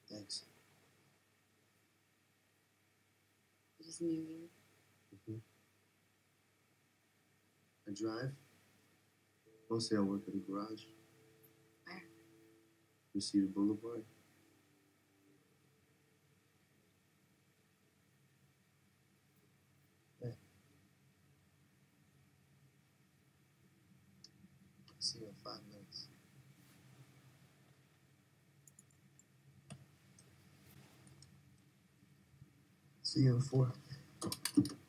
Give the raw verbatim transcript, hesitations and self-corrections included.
Thanks. It is near you. Mm-hmm. I drive. Mostly I work in the garage. Where? Reseda Boulevard. Yeah. See you in five minutes. See you in four.